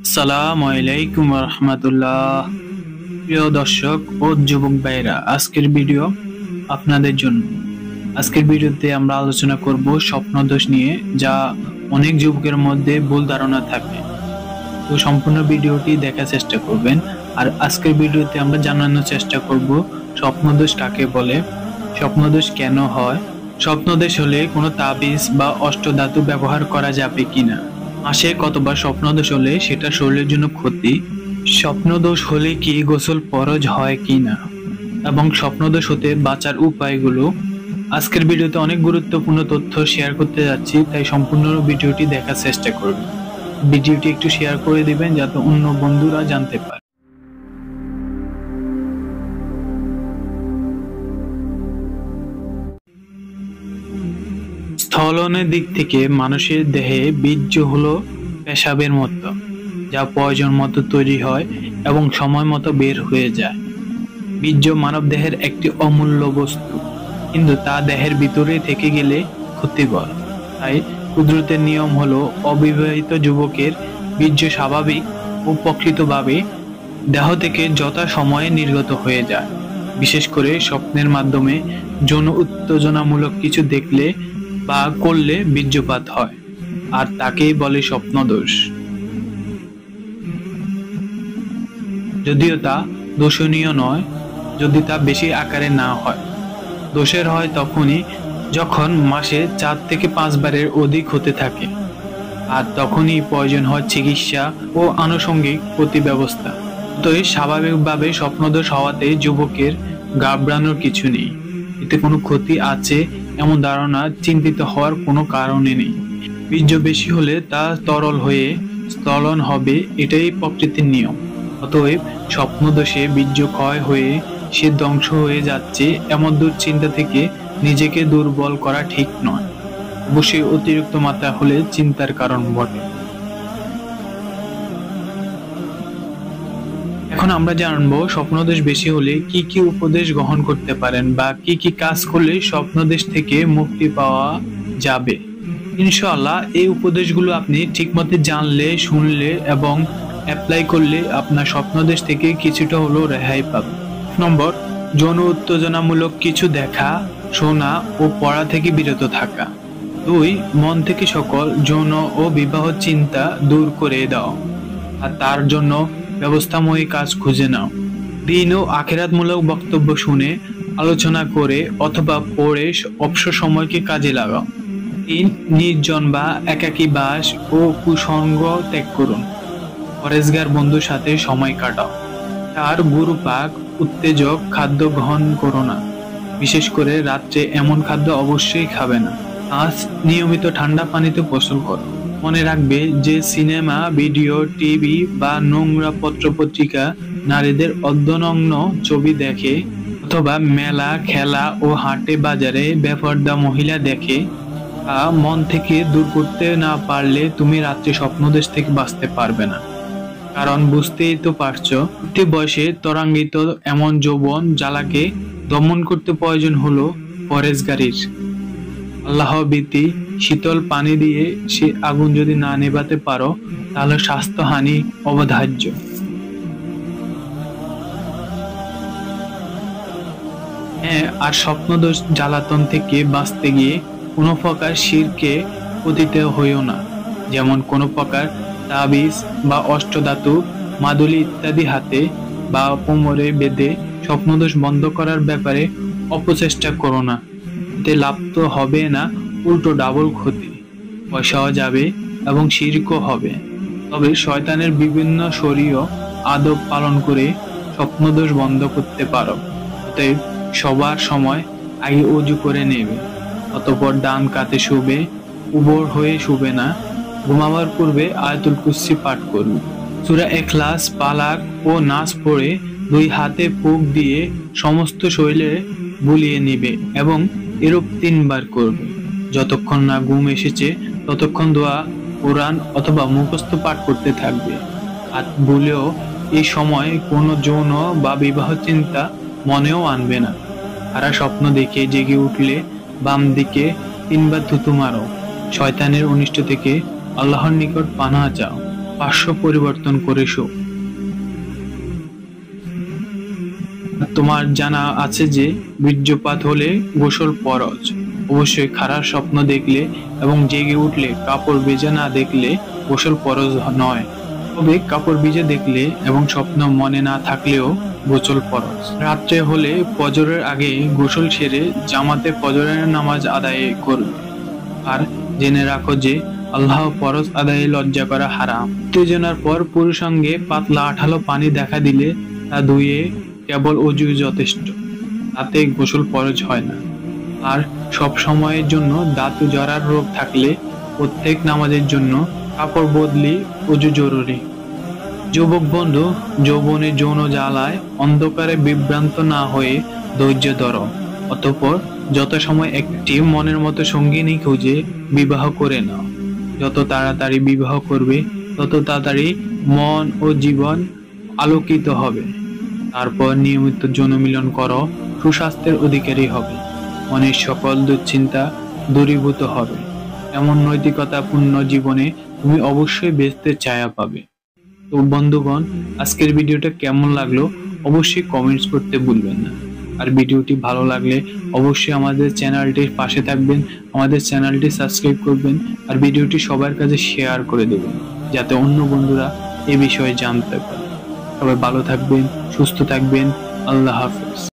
আসসালামু আলাইকুম রহমতুল্লাহ। প্রিয় দর্শক ও যুবক ভাইরা, আজকের ভিডিও আপনাদের জন্য। আজকের ভিডিওতে আমরা আলোচনা করব স্বপ্নদোষ নিয়ে, যা অনেক যুবকের মধ্যে ভুল ধারণা থাকে। তো সম্পূর্ণ ভিডিওটি দেখার চেষ্টা করবেন। আর আজকের ভিডিওতে আমরা জানানোর চেষ্টা করব স্বপ্নদোষ কাকে বলে, স্বপ্নদোষ কেন হয়, স্বপ্নদোষ হলে কোনো তাবিজ বা অষ্টধাতু ব্যবহার করা যাবে কিনা, মাসে কতবার স্বপ্নদোষ হলে সেটা শরীরের জন্য ক্ষতি, স্বপ্নদোষ হলে কি গোসল ফরজ হয় কিনা, এবং স্বপ্নদোষ হতে বাঁচার উপায়গুলো। আজকের ভিডিওতে অনেক গুরুত্বপূর্ণ তথ্য শেয়ার করতে যাচ্ছি, তাই সম্পূর্ণ ভিডিওটি দেখার চেষ্টা করবেন। ভিডিওটি একটু শেয়ার করে দিবেন যাতে অন্য বন্ধুরা জানতে পারে। স্থলনের দিক থেকে মানুষের দেহে বীর্য হলো পেশাবের মতো, যা প্রয়োজন মতো তৈরি হয় এবং সময় মতো বের হয়ে যায়। বীর্য মানব দেহের একটি অমূল্য বস্তু, কিন্তু তা দেহের ভিতরে থেকে গেলে ক্ষতিকর। তাই কুদরতের নিয়ম হলো অবিবাহিত যুবকের বীর্য স্বাভাবিক ও প্রকৃতভাবে দেহ থেকে যথা সময়ে নির্গত হয়ে যায়। বিশেষ করে স্বপ্নের মাধ্যমে যৌন উত্তেজনামূলক কিছু দেখলে বা করলে বীর্যপাত হয়, আর তাকেই বলে স্বপ্নদোষ। যদিও তা দোষণীয় নয় যদি তা বেশি আকারে না হয়। দোষের হয় তখনই যখন মাসে 4 থেকে 5 বারের অধিক হতে থাকে, আর তখনই প্রয়োজন হয় চিকিৎসা ও আনুষঙ্গিক প্রতিব্যবস্থা। তো স্বাভাবিকভাবে স্বপ্নদোষ হওয়াতে যুবকের ঘাবড়ানোর কিছু নেই। এতে কোনো ক্ষতি আছে এমন ধারণা চিন্তিত হওয়ার কোনো কারণে নেই। বীর্য বেশি হলে তা তরল হয়ে স্থলন হবে, এটাই প্রকৃতির নিয়ম। অতএব স্বপ্নদোষে বীর্য ক্ষয় হয়ে সে ধ্বংস হয়ে যাচ্ছে এমন দুশ্চিন্তা থেকে নিজেকে দুর্বল করা ঠিক নয়। অবশ্যই অতিরিক্ত মাত্রা হলে চিন্তার কারণ বটে। এখন আমরা জানবো স্বপ্নদোষ বেশি হলে কি কি উপদেশ গ্রহণ করতে পারেন বা কি কি কাজ করলে স্বপ্নদোষ থেকে মুক্তি পাওয়া যাবে। ইনশাআল্লাহ এই উপদেশগুলো আপনি ঠিকমতো জানলে, শুনলে এবং অ্যাপ্লাই করলে আপনার স্বপ্নদোষ থেকে কিছুটা হলেও রেহাই পাবে। নম্বর, যৌন উত্তেজনামূলক কিছু দেখা, শোনা ও পড়া থেকে বিরত থাকা। 2, মন থেকে সকল যৌন ও বিবাহ চিন্তা দূর করে দাও, আর তার জন্য ব্যবস্থাময়ী কাজ খুঁজে নাও। 3, আখিরাতমূলক বক্তব্য শুনে, আলোচনা করে অথবা পড়ে অবসর সময়কে কাজে লাগাও। 3, নির্জন বা একাকী বাস ও কুসঙ্গ ত্যাগ করুন। পরেশগার বন্ধুর সাথে সময় কাটাও। 4, গুরুপাক উত্তেজক খাদ্য গ্রহণ করো না, বিশেষ করে রাত্রে এমন খাদ্য অবশ্যই খাবে না। 5, নিয়মিত ঠান্ডা পানিতে গোসল করো। মনে রাখবে যে সিনেমা, ভিডিও, টিভি বা নোংরা পত্রপত্রিকা নারীদের অর্ধনগ্ন ছবি দেখে, অথবা মেলা, খেলা ও হাটে বাজারে বেপরদা মহিলা দেখে, তা মন থেকে দূর করতে না পারলে তুমি রাত্রে স্বপ্নদোষ থেকে বাঁচতে পারবে না। কারণ বুঝতেই তো পারছো, উঠতি বয়সে ত্বরান্বিত এমন যৌবন জ্বালাকে দমন করতে প্রয়োজন হলো পরেশগারীর। আল্লাহ ভীতি, শীতল পানি দিয়ে সে আগুন যদি না নেভাতে পারো তাহলে স্বাস্থ্যহানি অবধার্য। হ্যাঁ, আর স্বপ্নদোষ জ্বালাতন থেকে বাঁচতে গিয়ে কোনো প্রকার শিরকে পতিত হইও না। যেমন কোনো প্রকার তাবিজ বা অষ্টধাতু, মাদুলি ইত্যাদি হাতে বা কোমরে বেঁধে স্বপ্নদোষ বন্ধ করার ব্যাপারে অপচেষ্টা করো না। এতে লাভ তো হবে না, উল্টো ডাবল ক্ষতি, পয়সাও যাবে এবং শিরকও হবে। তবে শয়তানের বিভিন্ন শরীয় আদব পালন করে স্বপ্নদোষ বন্ধ করতে পারো। অতএব সবার সময় আগে ওযু করে নেবে, অতঃপর ডান কাতে শুবে, উবর হয়ে শুবে না। ঘুমাবার পূর্বে আয়াতুল কুরসি পাঠ করবে। সূরা ইখলাস, পালাক ও নাস পড়ে 2 হাতে ফুঁক দিয়ে সমস্ত শরীরে বুলিয়ে নিবে এবং এরূপ 3 বার করবে। যতক্ষণ না ঘুম এসেছে ততক্ষণ দোয়া, কোরআন অথবা মুখস্থ পাঠ করতে থাকবে। হাত ভুলেও এই সময় কোনো যৌন বা বিবাহ চিন্তা মনেও আনবে না। সারা স্বপ্ন দেখে জেগে উঠলে বাম দিকে 3 বার থুতু মারো। শয়তানের অনিষ্ট থেকে আল্লাহর নিকট পানাহ চাও। 500 পরিবর্তন করে শো। তোমার জানা আছে যে বীর্যপাত হলে গোসল ফরজ। অবশ্যই খারাপ স্বপ্ন দেখলে এবং জেগে উঠলে কাপড় ভেজা না দেখলে গোসল ফরজ নয়। তবে কাপড় ভিজে দেখলে এবং স্বপ্ন মনে না থাকলেও গোসল ফরজ। রাত্রে হলে ফজরের আগে গোসল সেরে জামাতে ফজরের নামাজ আদায় করবে। আর জেনে রাখো যে আল্লাহ ফরজ আদায়ে লজ্জা করা হারাম। উত্তেজনার পর পুরুষাঙ্গে পাতলা আঠালো পানি দেখা দিলে তা ধুয়ে কেবল অজু যথেষ্ট, তাতে গোসল ফরজ হয় না। আর সব সময়ের জন্য দাঁত জরার রোগ থাকলে প্রত্যেক নামাজের জন্য কাপড় বদলি অজু জরুরি। যুবক বন্ধু, যৌবনের যৌন জ্বালায় অন্ধকারে বিভ্রান্ত না হয়ে ধৈর্য ধরো। অতঃপর যত সময় একটি মনের মতো সঙ্গিনী খুঁজে বিবাহ করে নাও। যত তাড়াতাড়ি বিবাহ করবে তত তাড়াতাড়ি মন ও জীবন আলোকিত হবে। তারপর নিয়মিত যৌন মিলন করো, সুস্বাস্থ্যের অধিকারী হবে, মনের সকল দুশ্চিন্তা দূরীভূত হবে। এমন নৈতিকতাপূর্ণ জীবনে তুমি অবশ্যই বেঁচতে ছায়া পাবে। তো বন্ধুগণ, আজকের ভিডিওটা কেমন লাগলো অবশ্যই কমেন্টস করতে ভুলবেন না। আর ভিডিওটি ভালো লাগলে অবশ্যই আমাদের চ্যানেলটির পাশে থাকবেন, আমাদের চ্যানেলটি সাবস্ক্রাইব করবেন, আর ভিডিওটি সবার কাছে শেয়ার করে দেবেন যাতে অন্য বন্ধুরা এ বিষয়ে জানতে পারে। সবাই ভালো থাকবেন, সুস্থ থাকবেন। আল্লাহ হাফেজ।